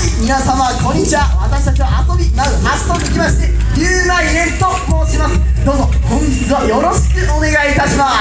皆様こんにちは。私たちは遊びなる発と聞きましてゆうまいねんと申します。どうぞ本日はよろしくお願いいたします。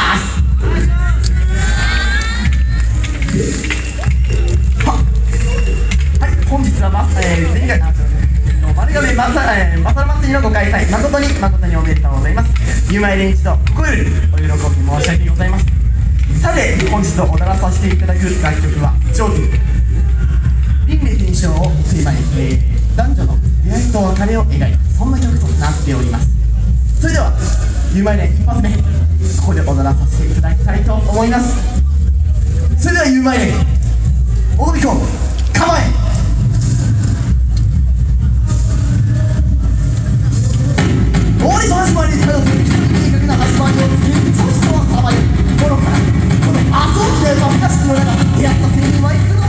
はい、本日は前回丸亀まさる祭りのご開催誠におめでとうございます。ゆうまいねん一度心よりお喜び申し上げございます。さて本日踊らさせていただく楽曲は上記輪廻転生をテーマに、男女の出会いと別れを描いたそんな曲となっております。それではゆうまいねん一発目ここで踊らさせていただきたいと思います。それではゆうまいねん踊り子構え。踊りと始まりに頼っていいかげな始まりをつけそしてはさばい心からこの遊びでの昔の中出会った青年はいくら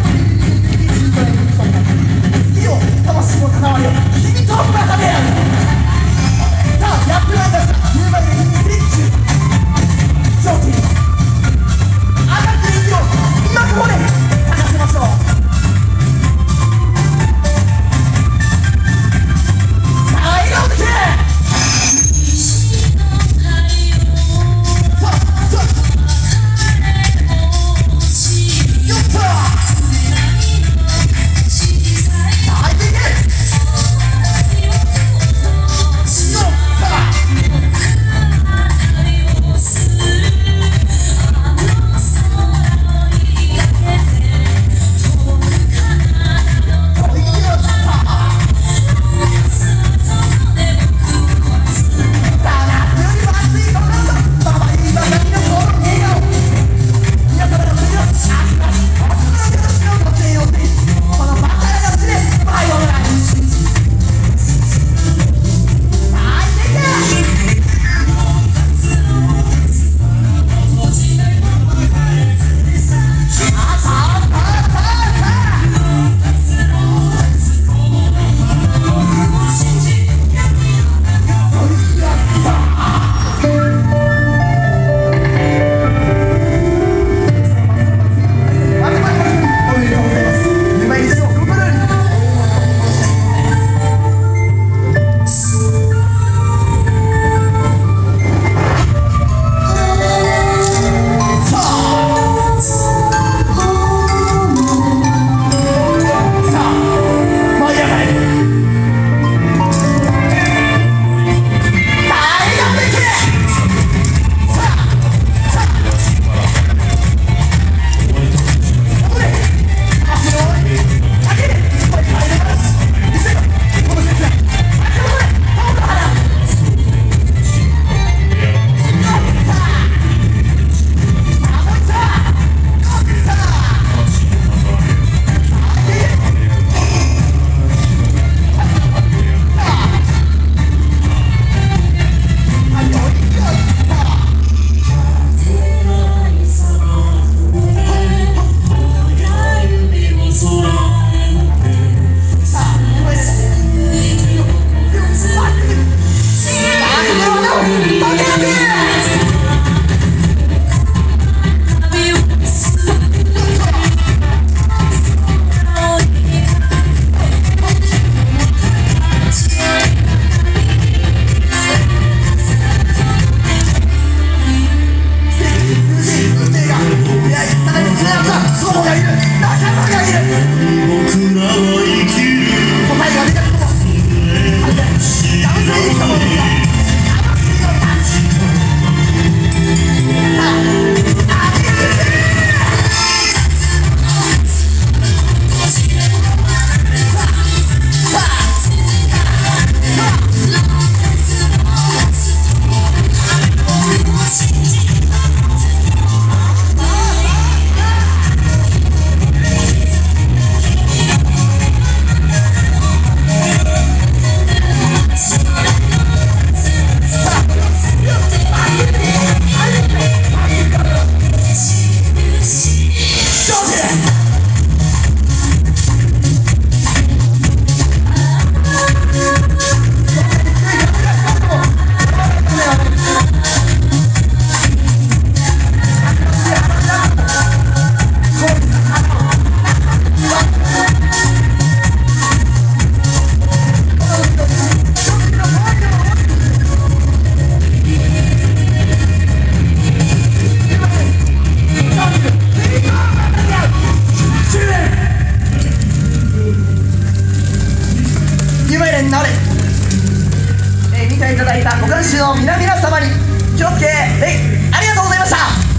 だいたご監修の皆々様に気をつけありがとうございました。